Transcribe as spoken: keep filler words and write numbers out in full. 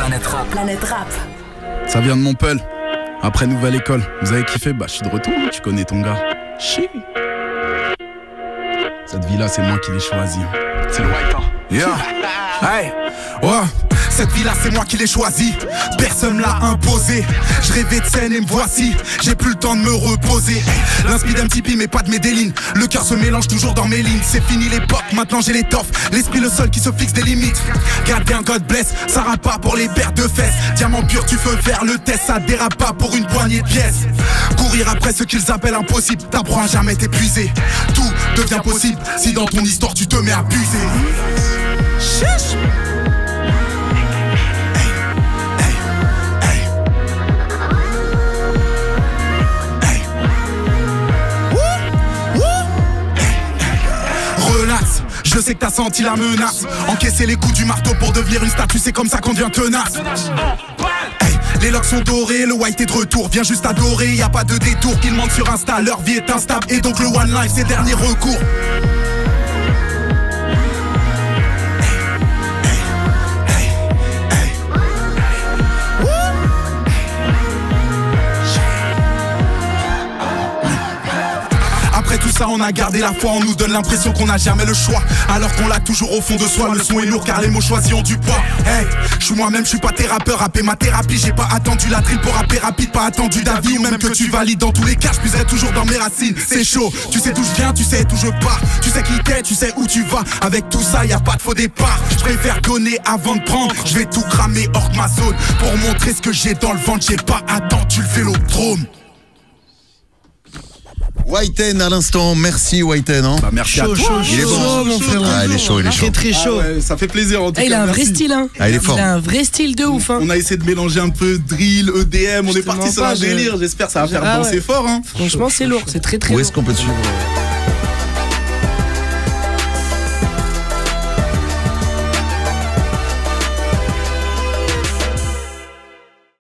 Planète Rap. Planète Rap. Ça vient de Montpellier. Après nouvelle école. Vous avez kiffé? Bah je suis de retour, tu connais ton gars. Chi. Cette vie là c'est moi qui l'ai choisie. C'est le white hein. Yeah. Hey. Ouais. Cette vie-là, c'est moi qui l'ai choisie. Personne l'a imposé. Je rêvais de scène et me voici. J'ai plus le temps de me reposer. Hey. L'inspi d'un petit mais pas de Medellin. Le cœur se mélange toujours dans mes lignes. C'est fini l'époque, maintenant j'ai l'étoffe. L'esprit le seul qui se fixe des limites. Garde bien, God bless. Ça rappe pas pour les paires de fesses. Diamant pur, tu veux faire le test. Ça dérape pas pour une poignée de pièces. Courir après ce qu'ils appellent impossible. T'apprends à jamais t'épuiser. Tout devient possible si dans ton histoire tu te mets à buser. Chiche. Je sais que t'as senti la menace. Encaisser les coups du marteau pour devenir une statue, c'est comme ça qu'on devient tenace. Hey, les locks sont dorés, le white est de retour. Viens juste adorer, y a pas de détour. Qu'ils mentent sur Insta, leur vie est instable. Et donc le one life, c'est dernier recours. Après tout ça on a gardé la foi, on nous donne l'impression qu'on n'a jamais le choix. Alors qu'on l'a toujours au fond de soi, le son est lourd car les mots choisis ont du poids. Hey, je suis moi-même, je suis pas tes rappeurs, rapper ma thérapie. J'ai pas attendu la drill pour rapper rapide, pas attendu d'avis. Ou même que tu valides dans tous les cas, je puiserai toujours dans mes racines. C'est chaud, tu sais d'où je viens, tu sais d'où je pars. Tu sais qui t'es, tu sais où tu vas. Avec tout ça y a pas de faux départ. Je préfère donner avant de prendre, je vais tout cramer hors de ma zone. Pour montrer ce que j'ai dans le ventre, j'ai pas attendu le vélodrome. Whiten à l'instant, merci Whiten hein. Bah merci chaud, à toi. chaud, Il est chaud, fort. mon frère. Ah, il est chaud, il est chaud. Très très chaud. Ah ouais, ça fait plaisir en tout Ah, cas. il a un vrai merci. style hein. Ah, il est fort. Il a un vrai style de ouf hein. On a essayé de mélanger un peu drill, E D M, on Je est te parti mens sur pas, un je- délire, j'espère ça va faire Ah danser ouais. fort hein. Franchement c'est lourd, c'est très très Où lourd. est-ce qu'on peut te suivre?